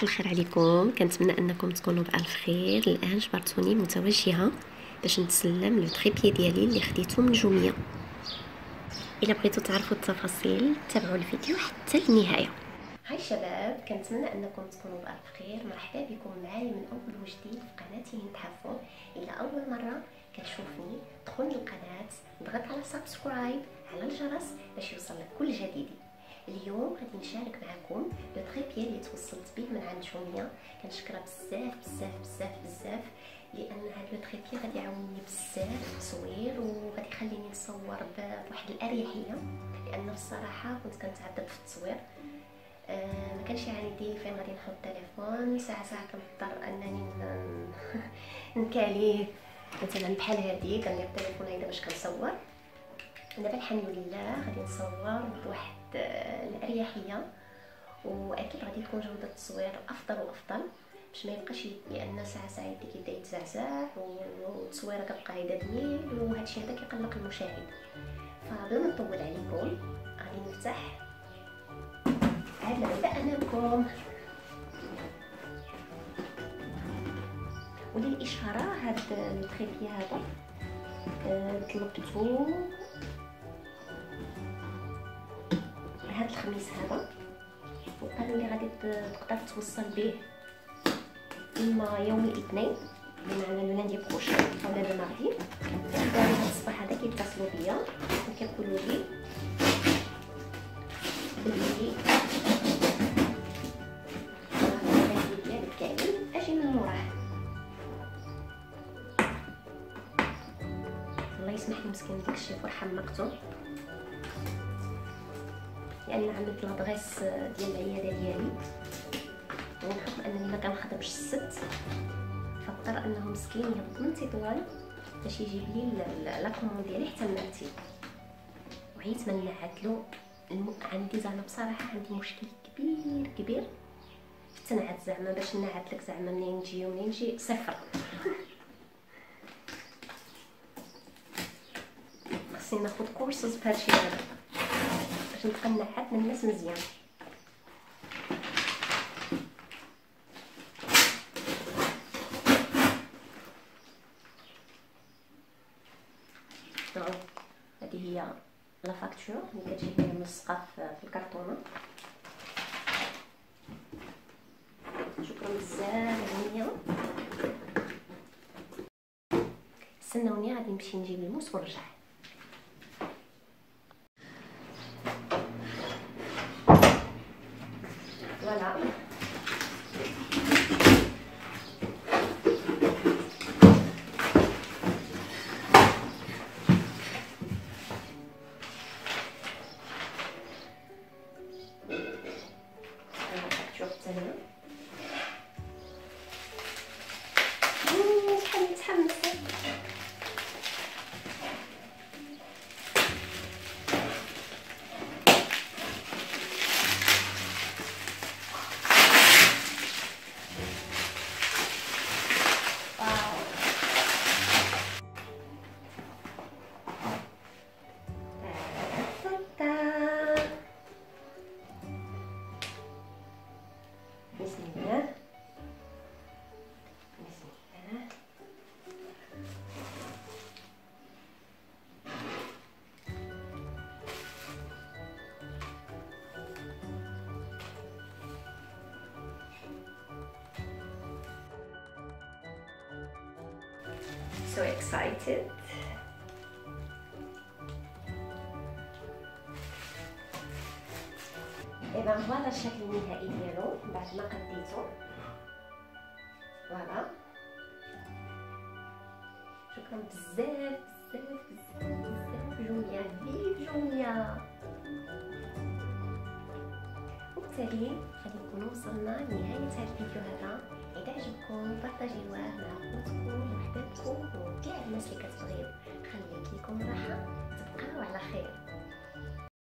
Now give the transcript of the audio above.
صباح الخير عليكم. كنتمنى انكم تكونوا بالف خير. الان جبرتوني متوجهه باش نتسلم لو تريبي ديالي اللي خديته من جوميه. الا بغيتوا تعرفوا التفاصيل تابعوا الفيديو حتى النهايه. هاي شباب، كنتمنى انكم تكونوا بالف خير. مرحبا بكم معايا من اول وجديد في قناتي هند حفو. الا اول مره كتشوفني دخل للقناه، ضغط على سبسكرايب، على الجرس باش يوصلك كل جديدي. اليوم غادي نشارك معكم لو تريبي اللي توصلت به من عند جوميه. كنشكرها بزاف بزاف بزاف بزاف، لان هاد لو تريبي غادي يعاونني بزاف في التصوير وغادي يخليني نصور بواحد الاريحيه، لان الصراحه كنت كنتعذب في التصوير. ما كانش عندي فين غادي نحط التليفون، ساعه كنضطر انني نكاليه مثلا بحال هادي، كندير التليفون هيدا باش كنصور. دابا الحمد لله غادي نصور بواحد الاريحيه، واكيد غادي تكون جوده التصوير افضل وافضل باش ما يبقاش، لان ساعه يدي كيبدا يتزعزع والتصويره كتبقى هيدا بميل، وهادشي هذا كيقلق المشاهد. فبلا ما نطول عليكم غادي نفتح هاد العلبه امامكم. وللاشاره هاد التريبي هذا طلبتو هاد الخميس هذا، وقالوا لي غادي تقدر توصل به اما يوم الاثنين بمعنى لو لاندي بروشين اولا لو ماردي. دابا هاد الصباح هذا كيتصلوا بيا وكيقولوا لي بلي الغالي ديالك كامل اجي من موراه. الله يسمح لي مسكين داك الشيء فرحه مكتوب، لان عملت لادغيس ديال العياده ديالي، وبحكم انني ما كنخدمش السبت فاضطر انه مسكين يهبط من تطوان باش يجيب لي لا كوموند ديالي حتى لمرتي. وعيت من نعتلو. عندي زعما بصراحه عندي مشكل كبير كبير في التنعت، زعما باش نعت لك زعما منين نجي صفر. خصني ناخذ كورسز بهادشي هذا باش نبقى نعت من الناس مزيان. هذه هي لا فاكتور اللي كتجي ليا ملصقه في الكرتونه. شكرا بزاف غنيه. استناوني غادي نمشي نجيب الموس ونرجع. فوالا شحال متحمسه. بسم الله بسم الله. So excited. اذا هذا الشكل النهائي ديالو بعد ما قديته. فوالا شكرا بزاف بزاف بزاف بزاف جوميه، فيف جوميه. وبالتالي غادي نكونوا وصلنا لنهايه هذا الفيديو هذا. اذا عجبكم بارطاجيوه مع خوتكم وحبابكم وكاع الناس اللي كتبغيو. خليت لكم راحه، تبقاو على خير.